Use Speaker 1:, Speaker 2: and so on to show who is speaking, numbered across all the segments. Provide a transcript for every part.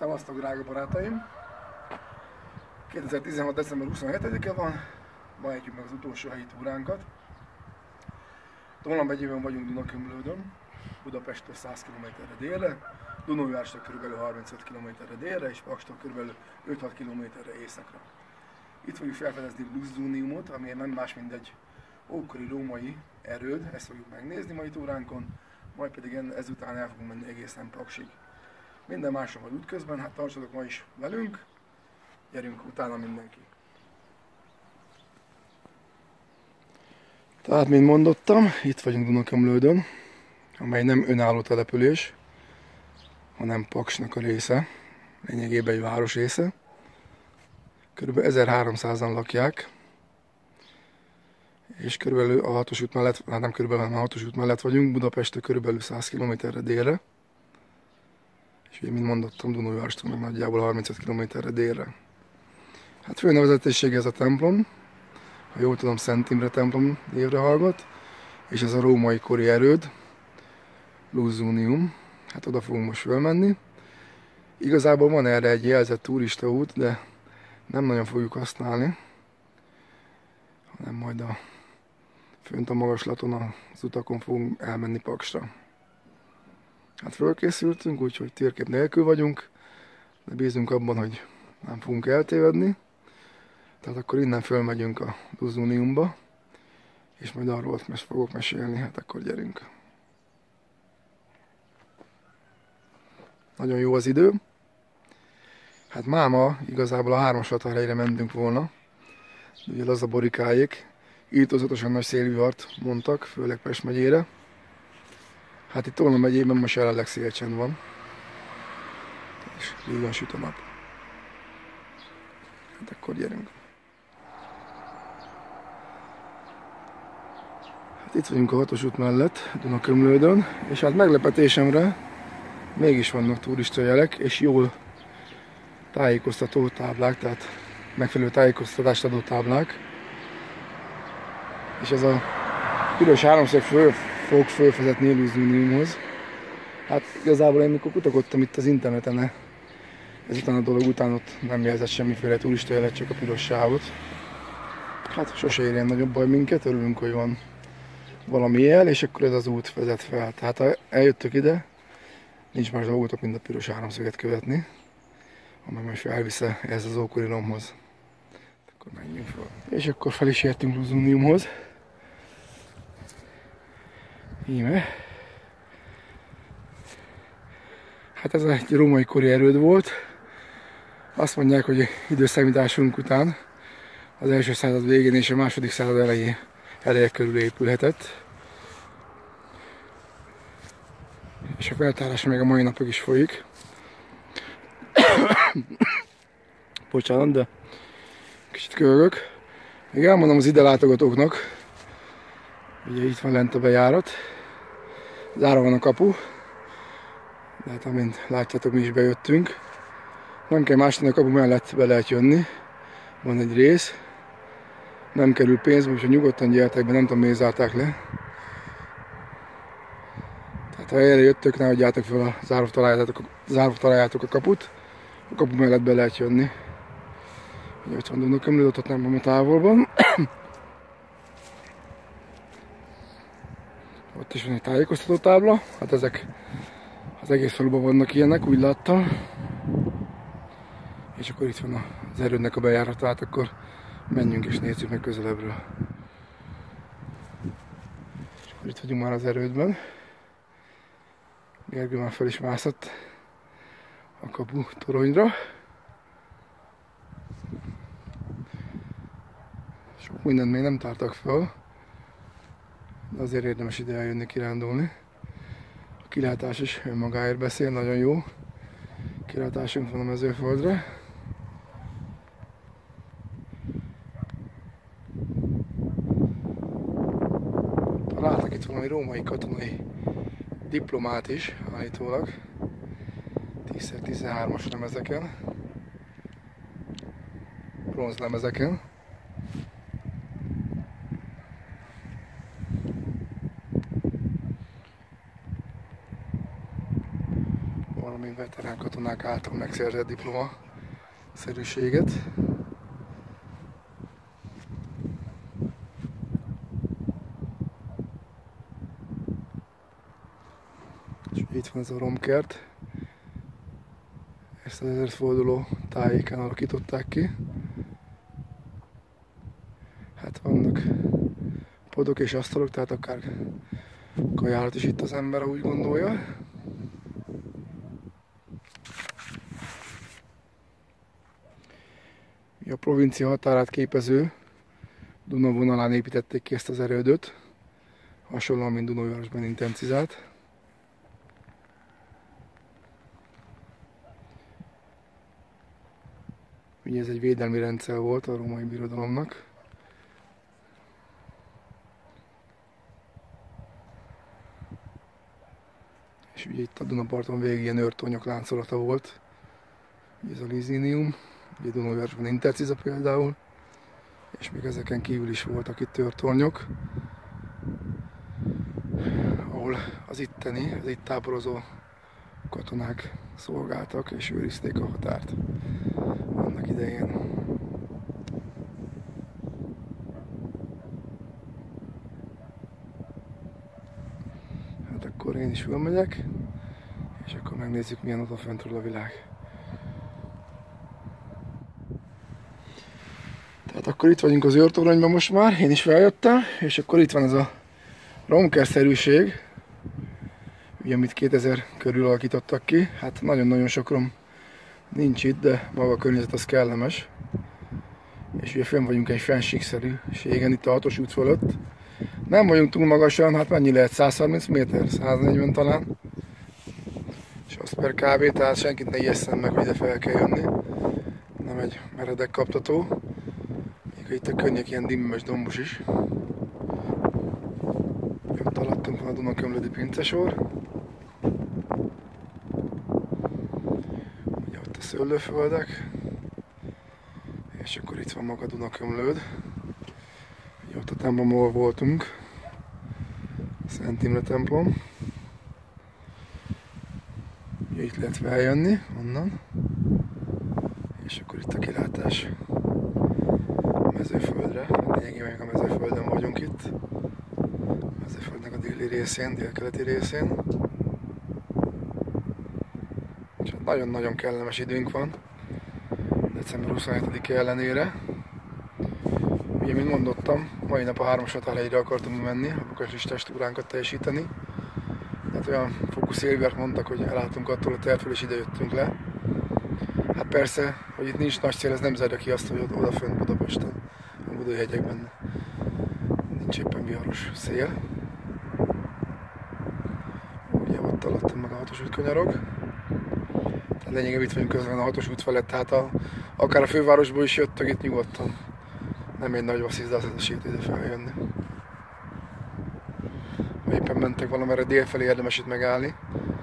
Speaker 1: Szevasztok, drága barátaim! 2016. december 27-e van, ma ejtjük meg az utolsó helyi túránkat. Tolna megyében vagyunk Dunakömlődön, Budapesttől 100 km-re délre, Dunaújvárostól kb. 35 km-re délre és Pakstól kb. 5-6 km-re északra. Itt fogjuk felfedezni Luxuniumot, ami nem más mint egy ókori római erőd, ezt fogjuk megnézni mai túránkon, majd pedig ezután el fogunk menni egészen Paksig. Minden másra majd útközben, hát tartsatok ma is velünk, gyerünk utána mindenki. Tehát, mint mondottam, itt vagyunk Dunakömlődön, amely nem önálló település, hanem Paksnak a része, lényegében egy város része. Körülbelül 1300-an lakják, és körülbelül a 6-os út mellett, hát nem körülbelül, hanem a 6-os út mellett vagyunk, Budapesttől körülbelül 100 km-re délre. És ugye, mint mondottam, Dunaújvárostól meg nagyjából 35 km-re délre. Hát fő nevezetessége ez a templom, ha jól tudom, Szent Imre templom névre hallgat, és ez a római kori erőd, Luxunium. Hát oda fogunk most fölmenni. Igazából van erre egy jelzett turistaút, de nem nagyon fogjuk használni, hanem majd fönt a magaslaton, az utakon fogunk elmenni Paksra. Hát fölkészültünk, úgyhogy térkép nélkül vagyunk, de bízunk abban, hogy nem fogunk eltévedni. Tehát akkor innen fölmegyünk a Luxuniumba, és majd arról fogok mesélni, hát akkor gyerünk. Nagyon jó az idő. Hát máma igazából a 3-as határhelyre mentünk volna, de ugye az a borikáék írtózatosan nagy szélvihart mondtak, főleg Pest megyére. Hát itt Tolna megyében most jelenleg szélcsend van, és vígan süt a nap. Hát akkor gyerünk. Hát itt vagyunk a 6-os út mellett, Dunakömlődön, és hát meglepetésemre mégis vannak turistajelek, és jól tájékoztató táblák, tehát megfelelő tájékoztatást adó táblák. És ez a piros háromszög fog fölvezetni a Luxuniumhoz. Hát igazából én mikor kutakodtam itt az interneten, ezután a dolog után ott nem jelzett semmiféle turistajelet, csak a piros sávot. Hát sose érjen nagyobb baj minket, örülünk, hogy van valami jel, és akkor ez az út vezet fel. Tehát ha eljöttök ide, nincs más dolgotok, mint a piros háromszöget követni, amely majd felvisz ez az ókori romhoz. Akkor menjünk fel. És akkor fel is értünk Luxuniumhoz. Íme. Hát ez egy római kori erőd volt. Azt mondják, hogy időszámításunk után az első század végén és a második század eleje körül épülhetett. És a feltárása még a mai napig is folyik. Bocsánat, de kicsit kölgök. Még elmondom az ide látogatóknak, ugye itt van lent a bejárat, zárva van a kapu, de hát amint látjátok, mi is bejöttünk. Nem kell másnak, a kapu mellett be lehet jönni, van egy rész, nem kerül pénz, úgyhogy nyugodtan gyertek be, nem tudom, miért zárták le. Tehát ha erre jöttök, ne hagyjátok fel zárva találjátok a kaput, a kapu mellett be lehet jönni. Ugye ott van Dunakömlő, ott nem van a távolban. Ott is van egy tájékoztató tábla, hát ezek az egész faluban vannak ilyenek, úgy láttam. És akkor itt van az erődnek a bejárata, hát akkor menjünk és nézzük meg közelebbről. És akkor itt vagyunk már az erődben. Gergő már fel is mászott a kapu toronyra. Sok mindent még nem tártak fel, de azért érdemes ide eljönni kirándulni. A kilátás is önmagáért beszél, nagyon jó kilátásunk van a mezőföldre. Találtak itt valami római katonai diplomát is, állítólag 10x13-as lemezeken, bronzlemezeken. még veterán katonák által megszerzett diploma-szerűséget. És itt van ez a romkert. Ezt az 1000 forduló tájéken alakították ki. Hát vannak padok és asztalok, tehát akár kajárat is itt az ember, úgy gondolja. A provincia határát képező Duna vonalán építették ki ezt az erődöt, hasonlóan, mint Dunaújvárosban Intencizált. Ugye ez egy védelmi rendszer volt a római birodalomnak. És ugye itt a Dunaparton végig ilyen őrtornyok láncolata volt. Ugye ez a Lizinium, ugye Dunaújvárosban Interciza például. És még ezeken kívül is voltak itt őrtornyok, ahol az itt táborozó katonák szolgáltak és őrizték a határt annak idején. Hát akkor én is fölmegyek, és akkor megnézzük, milyen odafentről a világ. Tehát akkor itt vagyunk az őrtoronyban most már, én is feljöttem, és akkor itt van ez a romkerszerűség, ugye, amit 2000 körül alakítottak ki. Hát nagyon-nagyon sok rom nincs itt, de maga a környezet az kellemes. És ugye fönn vagyunk egy fennsíkszerűségen, itt a 6-os út fölött. Nem vagyunk túl magasan, hát mennyi lehet? 130 méter? 140 talán. És az per kb, tehát senkit ne ijesszem meg, hogy ide fel kell jönni. Nem egy meredek kaptató. Itt a könnyek ilyen dimmes dombos is. Ott alattunk van a Dunakömlödi pincesor. Ugye ott a szőlőföldek. És akkor itt van maga Dunakömlőd. Ugye ott a templomból voltunk. Szent Imre templom. Ugye itt lehet feljönni onnan. És akkor itt a kilátás mezőföldre, lényegében a mezőföldön vagyunk itt. A mezőföldnek a déli részén, délkeleti részén. És hát nagyon-nagyon kellemes időnk van, december 27-e ellenére. Ugye, mint mondottam, mai nap a 3-as határhegyre akartunk menni, a bukarestistás túránkat teljesíteni. Tehát olyan fokú szélviharok mondtak, hogy elálltunk attól a tervtől, és ide jöttünk le. Hát persze, hogy itt nincs nagy szél, ez nem zárja ki azt, hogy odafönt Budapesten, a Budai hegyekben nincs éppen viharos szél. Ugye ott alattam meg a 6-os út kanyarog. Tehát lényegében itt vagyunk közben a 6-os út felett, tehát akár a fővárosból is jöttök itt nyugodtan. Nem egy nagy vasszizdászat ide feljönni. Ha éppen mentek valamerre délfelé, érdemes itt megállni.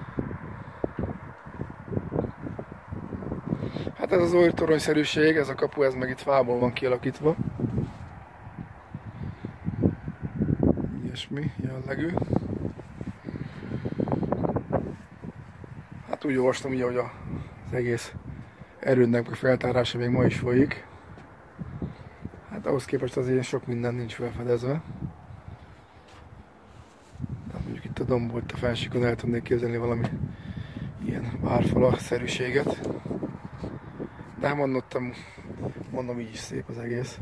Speaker 1: Hát ez az őrtoronyszerűség, ez a kapu, ez meg itt fából van kialakítva. Ilyesmi jellegű. Hát úgy olvastam, ugye, hogy az egész erődnek a feltárása még ma is folyik. Hát ahhoz képest azért sok minden nincs felfedezve. Tehát mondjuk itt a dombból, itt a fensíkon el tudnék képzelni valami ilyen várfala-szerűséget. De mondom, így is szép az egész.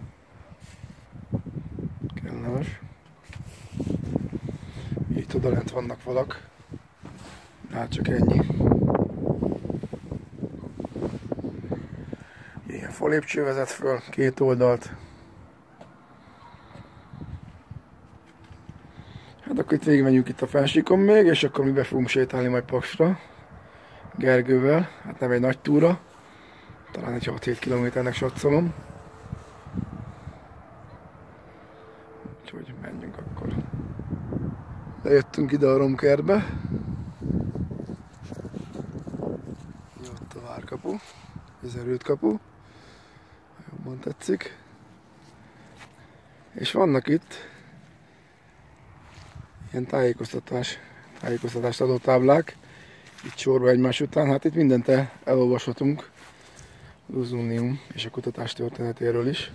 Speaker 1: Kellemes. Itt odalent vannak falak. Hát csak ennyi. Ilyen falépcső vezet föl, két oldalt. Hát akkor itt végigmenjünk itt a fensíkon még, és akkor mi be fogunk sétálni majd Paksra. Gergővel. Hát nem egy nagy túra. Talán egy 6-7 kilométernek satszolom. Úgyhogy menjünk akkor. Lejöttünk ide a romkertbe. Ott a várkapu, az erődkapu, ha jobban tetszik. És vannak itt ilyen tájékoztatást adó táblák. itt sorba egymás után. Hát itt mindent elolvashatunk Luzunium és a kutatás történetéről is.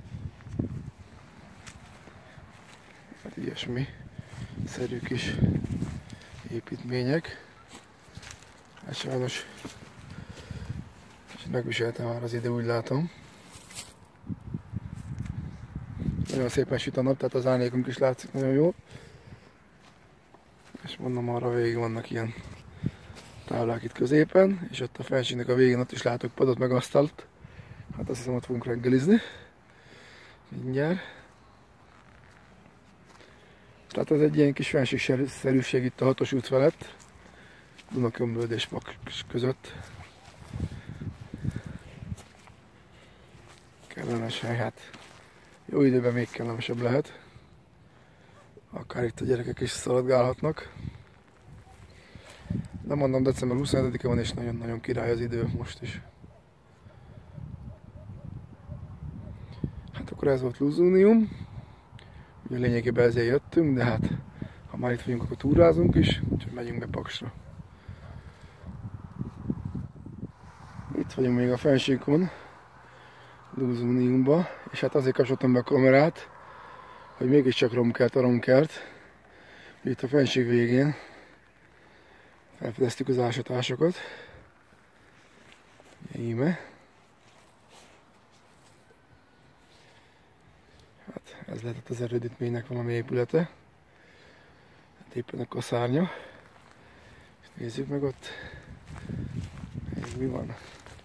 Speaker 1: Hát ilyesmi szerű kis építmények. Hát sajnos megviselte már az idő, úgy látom. Nagyon szépen süt a nap, tehát az árnyékunk is látszik nagyon jól. És mondom, arra végig vannak ilyen táblák itt középen, és ott a fenségnek a végén ott is látok padot meg asztalt. Hát azt hiszem, ott fogunk reggelizni. Mindjárt. Tehát ez egy ilyen kis fenségszerűség itt a 6-os út felett. Dunakömlőd és Paks között. Kellemes hely, hát jó időben még kellemesebb lehet. Akár itt a gyerekek is szaladgálhatnak. De mondom, december 27-e van, és nagyon-nagyon király az idő most is. Hát akkor ez volt Luzunium. Ugye lényegében ezért jöttünk, de hát ha már itt vagyunk, akkor túrázunk is, úgyhogy megyünk be Paksra. Itt vagyunk még a fennsíkon, Luzuniumba, és hát azért kapcsoltam be a kamerát, hogy mégiscsak romkert a romkert. Itt a fennsík végén felfedeztük az ásatásokat. Íme. Hát ez lehetett az erődítménynek valami épülete. Hát éppen a kaszárnya. Nézzük meg ott. Ez mi van?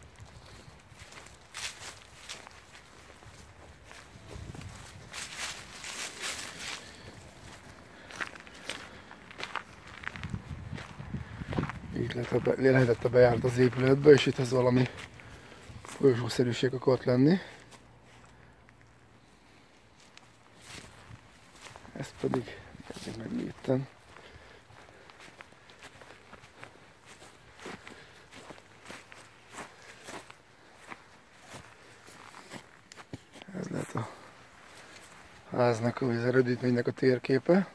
Speaker 1: Itt lehetett a bejárat az épületbe, és itt ez valami folyosószerűség akart lenni. Ez pedig, nézzük meg mi itten. Ez lehet a háznak, az erődítménynek a térképe.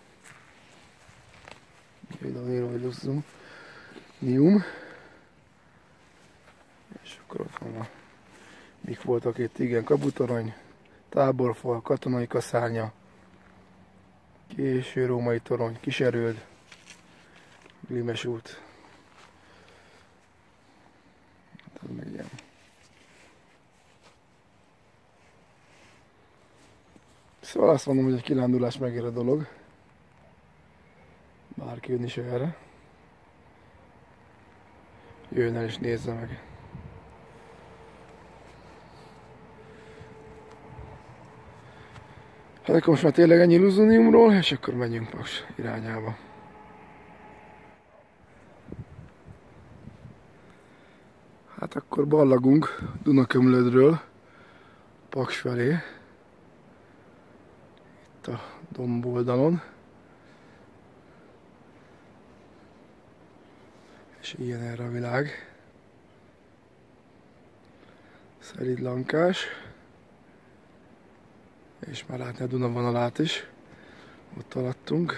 Speaker 1: Ide hogy Luzunium. És akkor ott van a... Mik voltak itt? Igen, kaputorony, táborfal, katonai kaszárnya, késő római torony, Kiserőd, Glimes út. Hát ez meg ilyen. Szóval azt mondom, hogy egy kirándulás megér a dolog. Bárki jön is erre. Jöjjön el és nézze meg. Hát akkor most már tényleg ennyi Luzuniumról, és akkor menjünk Paks irányába. Hát akkor ballagunk Dunakömlődről Paks felé. Itt a domboldalon. És ilyen erre a világ. Szelíd lankás. És már látni a Duna vonalát is. Ott alattunk.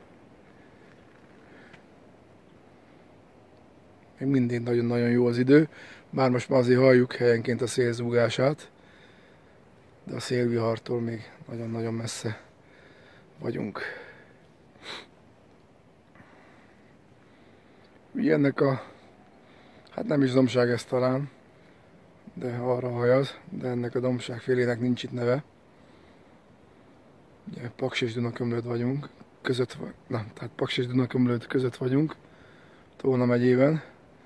Speaker 1: Még mindig nagyon-nagyon jó az idő. Bár most már azért halljuk helyenként a szélzúgását. De a szélvihartól még nagyon-nagyon messze vagyunk. Ugye ennek a... Hát nem is dombság ez talán. De arra hajaz. De ennek a dombság félének nincs itt neve. Ugye Paks és Dunakömlőd vagyunk, tehát Paks és Dunakömlőd között vagyunk, Tolna megyében.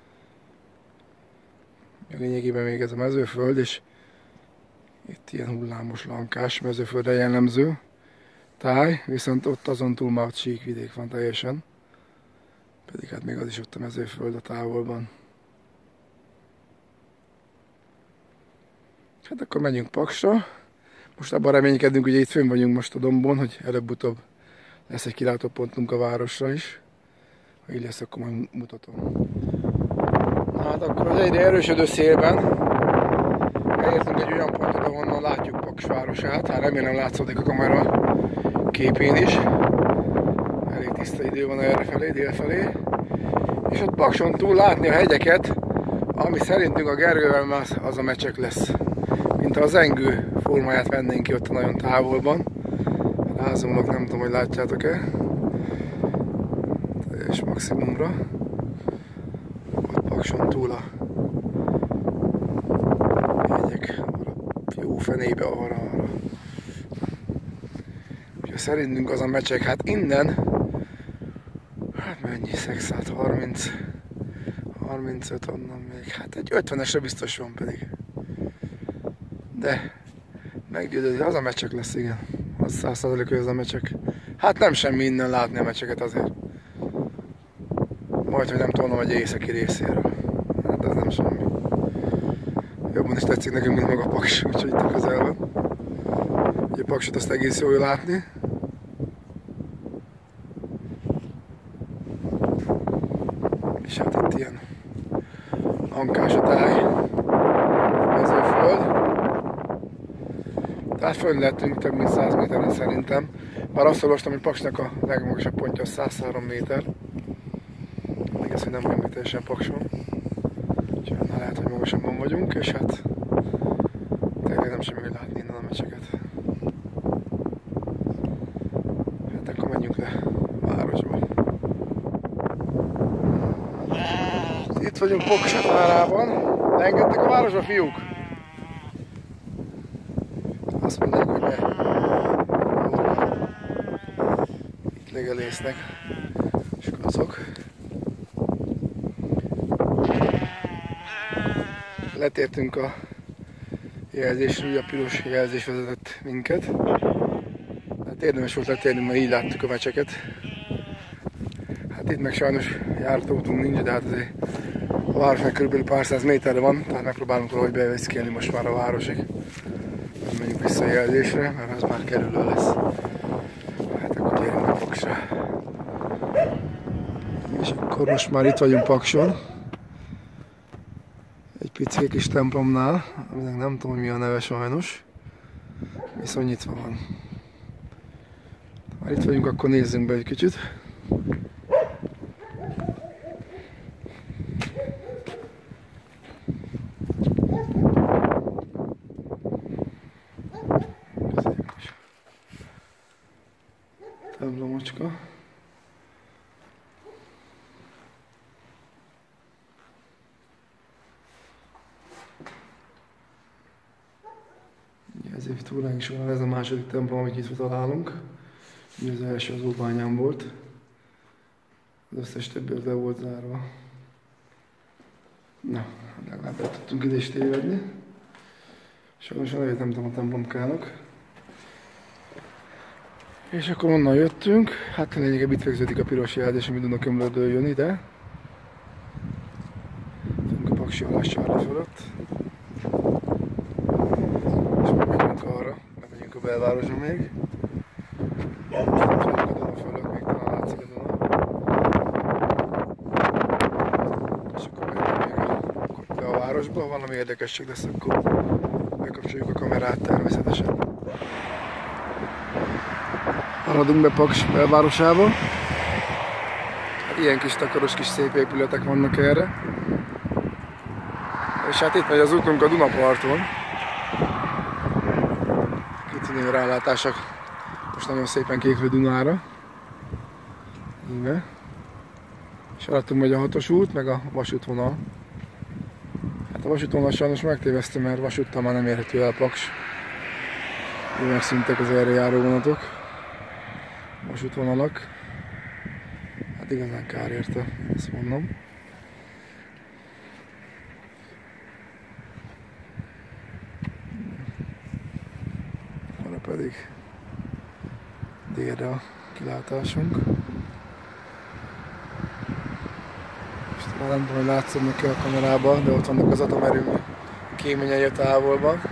Speaker 1: Lényegében még ez a mezőföld, és itt ilyen hullámos lankás mezőföldre jellemző táj, viszont ott azon túl már síkvidék van teljesen. Pedig hát még az is ott a mezőföld a távolban. Hát akkor menjünk Paksra. Most abban reménykedünk, hogy itt fönn vagyunk most a dombon, hogy előbb-utóbb lesz egy kilátópontunk a városra is. Ha így lesz, akkor majd mutatom. Na hát akkor az egyre erősödő szélben elértünk egy olyan pontot, ahonnan látjuk Paks városát. Hát remélem látszódik a kamera képén is. Elég tiszta idő van errefelé, délfelé. És ott Pakson túl látni a hegyeket, ami szerintünk a Gergővel már az a mecsek lesz. Mint ha az Engő formáját vennénk ki ott a nagyon távolban. Rázomlok, nem tudom, hogy látjátok-e. Teljes maximumra. Ott Pakson túl a hegyek, a jó fenébe arra. Úgyhogy szerintünk az a mecsek, hát innen, hát mennyi, 35 onnan még, hát egy 50-esre biztos van pedig. De meggyőződő, az a mecsek lesz, igen. Az 100%, hogy az a mecsek. Hát nem semmi innen látni a mecseket azért. Majd, hogy nem tolnom egy északi részéről. Hát ez nem semmi. Jobban is tetszik nekünk, mint maga a Paks, úgyhogy itt a közel van. Ugye a Paksot azt egész jól látni. És hát itt ilyen ankás a táj, mezőföld. Tehát fönn lettünk több mint 100 méteren szerintem. Bár azt olvastam, hogy Paksnak a legmagasabb pontja 103 méter. Még ez, hogy nem vagyunk teljesen Pakson. Úgyhogy lehet, hogy magasabban vagyunk, és hát tényleg nem semmi, hogy látni innen a mecseket. Hát akkor menjünk le a városba. Itt vagyunk Paks határában. Leengedtek a városba, fiúk? Azt mondják, hogy ne. Itt legelésznek. És azok. Letértünk a jelzésre, ugye a piros jelzés vezetett minket. Hát érdemes volt letérni, mert így láttuk a mecseket. Hát itt meg sajnos jártóutunk nincs, de hát azért a városnak körülbelül pár száz méterre van, tehát megpróbálunk valahogy beviszkélni most már a városig. Nem menjünk vissza a jelzésre, mert az már kerülő lesz. Hát akkor gyerünk a Paksra. És akkor most már itt vagyunk Pakson. Egy pici kis templomnál, aminek nem tudom, hogy mi a neve sajnos. Viszont nyitva van. Már itt vagyunk, akkor nézzünk be egy kicsit. Templomocska. Ezért túránk is van, ez a második templom, amit nyitva találunk. Az első az Óbányán volt. Az összes többi le volt zárva. Na, legalább el tudtunk ide is tévedni. Sajnos a nevét nem tudom a templomkának. És akkor onnan jöttünk. Hát lényegében itt végződik a piros jelzés, ami Dunakömlődől jön ide. Fönk a Paksi Alássára fölött. És megyünk arra, megyünk a belvárosra még. Itt vagyunk a Duna fölött, még talán látszik a Duna. És akkor megyünk be a városba, valami érdekesség lesz, akkor bekapcsoljuk a kamerát természetesen. Haladunk be Paks belvárosába. Hát ilyen kis takaros, kis szép épületek vannak erre. És hát itt megy az útunk a Dunaparton. Kitűnő rálátások. Most nagyon szépen kékül Dunára. Íme. És alattunk megy a 6-os út, meg a vasútvonal. Hát a vasútvonal sajnos megtévesztő, mert vasúttal már nem érhető el Paks. Így megszűntek az erre járó vonatok. Vasútvonalak. Hát igazán kár érte, ezt mondom. Arra pedig délre a kilátásunk. Most már nem tudom, hogy látszom neki a kamerában, de ott vannak az atomerőmű kéményei a távolban.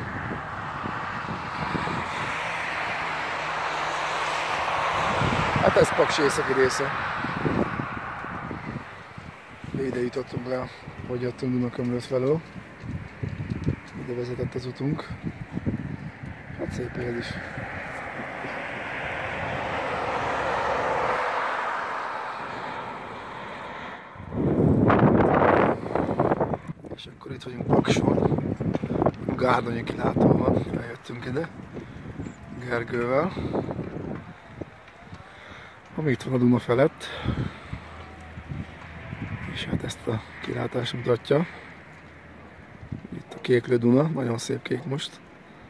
Speaker 1: Hát ez Paks északi része. Ide jutottunk le, hogy jöttünk Dunakömlőt felől. Ide vezetett az utunk. Hát szép ez is. akkor itt vagyunk Pakson. Gárdonyi kilátó van, eljöttünk ide Gergővel. Ami itt van a Duna felett. És hát ezt a kilátást mutatja. Itt a kéklő Duna, nagyon szép kék most.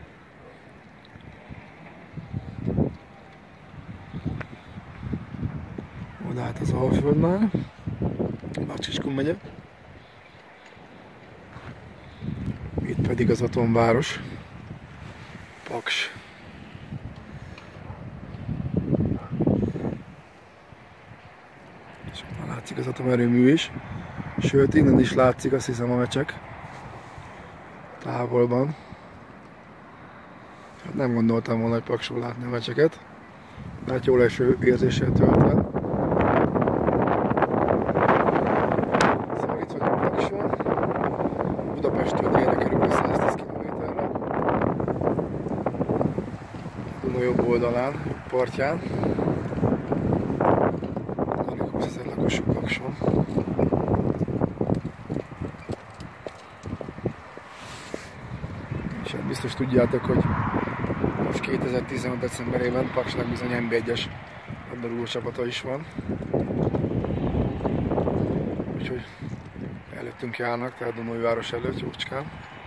Speaker 1: Oda hát az Alföldnál, Bácsiskun megye. Itt pedig az atomváros, Paks. És ott látszik az atomerőmű is. Sőt, innen is látszik, azt hiszem, a Mecsek távolban. Hát nem gondoltam volna, hogy Pakson látni a Mecseket. De hát jól eső érzéssel tölt el. Szóval itt vagyunk Pakson. Budapesttől délre körülbelül 110 km-re. Duna jobb oldalán, jobb partján. Alig 20 000 lakosú Pakson. És hát biztos tudjátok, hogy most 2015. decemberében Paksnak bizony NB1-es labdarúgó csapata is van. Úgyhogy előttünk járnak, tehát Dunaújváros előtt, jócskán.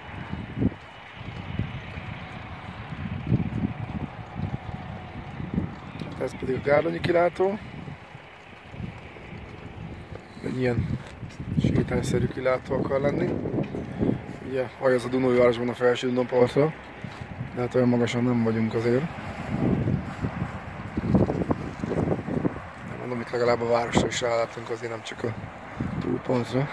Speaker 1: Ez pedig a Gárdonyi kilátó. Egy ilyen sétányszerű kilátó akar lenni. Ugye hajaz a Dunaújvárosban a felső Dunapartra, de hát olyan magasan nem vagyunk azért. De mondom, itt legalább a városra is rálátunk, azért nem csak a túlpontra.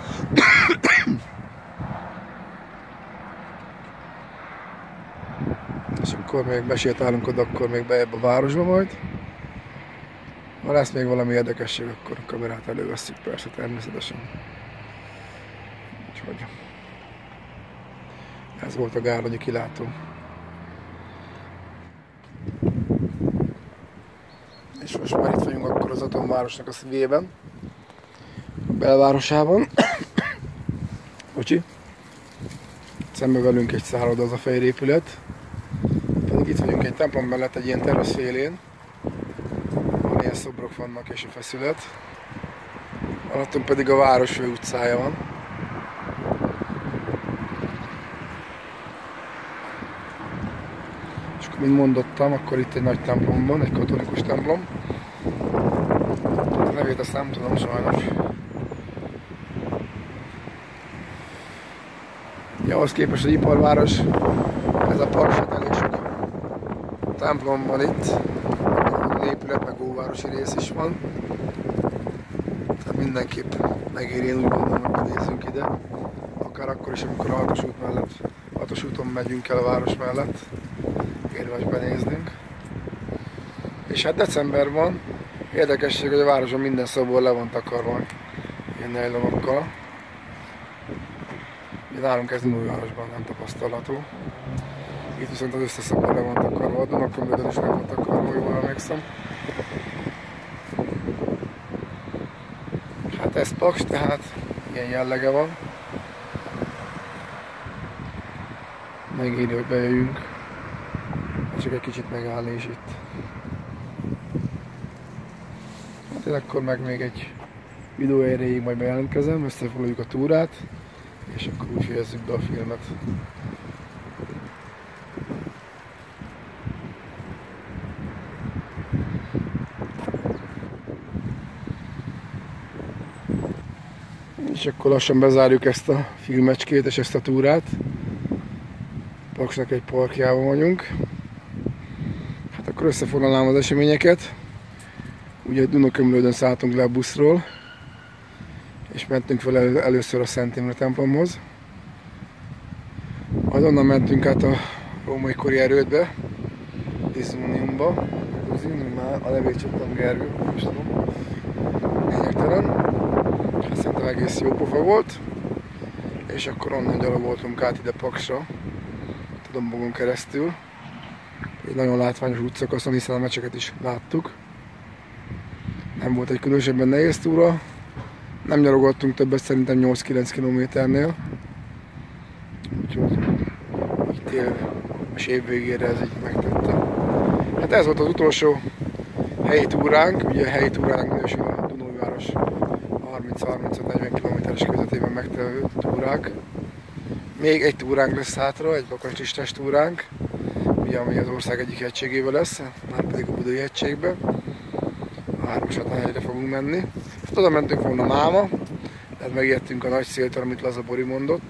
Speaker 1: És akkor még besétálunk oda, akkor még bejebb a városba majd. Ha lesz még valami érdekesség, akkor a kamerát elővesszük persze, természetesen. Úgyhogy ez volt a Gárdonyi kilátó. És most már itt vagyunk akkor az atomvárosnak a szívében, a belvárosában. Bocsi. Szembe velünk egy szálloda, az a fejrépület. Pedig itt vagyunk egy templom mellett, egy ilyen terasz félén. Van ilyen szobrok vannak és a feszület. Alattunk pedig a város fő utcája van. És akkor, mint mondottam, akkor itt egy nagy templom van, egy katolikus templom. A nevét azt nem tudom sajnos. Ja, ahhoz képest, hogy iparváros, ez a Paks, elég sok templom van itt. Épület, meg óvárosi rész is van. Tehát mindenképp megéri, én úgy gondolom, hogy nézzünk ide. Akár akkor is, amikor a hatos úton megyünk el a város mellett. Érdemes benéznünk. És hát december van. Érdekesség, hogy a városon minden szobor le van takarva ilyen nejlonokkal. Nálunk ez Dunaújvárosban nem tapasztalható. Itt viszont az összes szobor le van takarva, a Dunakömlődön is le van takarva, jól emlékszem. Hát ez Paks, tehát ilyen jellege van. Megéri, hogy bejöjjünk. Csak egy kicsit megállni is itt. Hát én akkor meg még egy videó erejéig majd bejelentkezem, összefoglaljuk a túrát, és akkor úgy fejezzük be a filmet. És akkor lassan bezárjuk ezt a filmecskét és ezt a túrát. Paksnak egy parkjában vagyunk. Hát akkor összefoglalnám az eseményeket. Ugye Dunakömlődön szálltunk le a buszról, és mentünk fel először a Szent Imre templomhoz. Majd onnan mentünk át a római kori erődbe, Izuniumba. Már a nevét csak tudom, Gergő, nem is tudom. Lényegtelen. Hát szerintem egész jó pofa volt. És akkor onnan gyalogoltunk át ide Paksra, Dombogon keresztül. Egy nagyon látványos útszakaszon, hiszen a meccseket is láttuk. Nem volt egy különösebben nehéz túra. Nem gyalogoltunk többet, szerintem 8-9 km-nél. és év végére ez így megtette. Hát ez volt az utolsó helyi túránk, ugye a helyi túrának minősül a Dunói-város 30-35-40 km-es közvetében megtelő túrák. Még egy túránk lesz hátra, egy bakancslistás túránk, ugye, ami az ország egyik hegységével lesz, már pedig a Budai hegységbe. A 3-as hegyre fogunk menni. Hát oda mentünk volna máma, tehát megijedtünk a nagy széltől, amit Laza Bori mondott.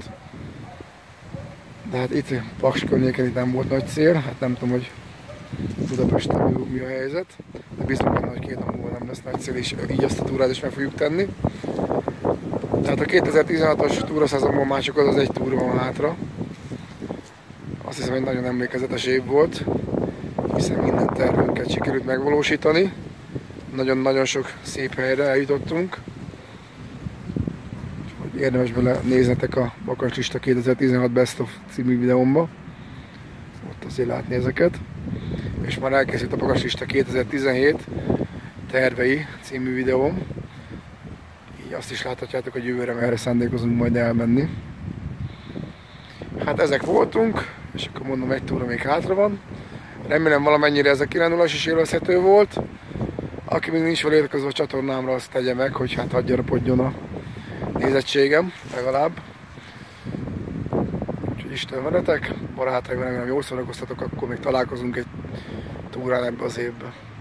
Speaker 1: De hát itt Paks környéken itt nem volt nagy szél, hát nem tudom, hogy Budapesten mi a helyzet. De biztos benne, hogy 2 nap múlva nem lesz nagy szél, és így azt a túrát is meg fogjuk tenni. Tehát a 2016-os túraszezonban már csak az egy túra van hátra. Azt hiszem, egy nagyon emlékezetes év volt, hiszen minden tervünket sikerült megvalósítani. Nagyon-nagyon sok szép helyre eljutottunk. Érdemes bele néznetek a Bakancslista 2016 Best of című videómba. Ott azért látni ezeket. És már elkészült a Bakancslista 2017 tervei című videóm. Így azt is láthatjátok, hogy jövőre merre szándékozunk majd elmenni. Hát ezek voltunk, és akkor mondom, egy túra még hátra van. Remélem valamennyire ez a kirándulás is élvezhető volt. Aki még nincs feliratkozva a csatornámra, azt tegye meg, hogy hát hadd gyarapodjon a nézettségem legalább. Úgyhogy Isten veletek, barátaim, remélem jól szórakoztatok, akkor még találkozunk egy túrán ebbe az évben.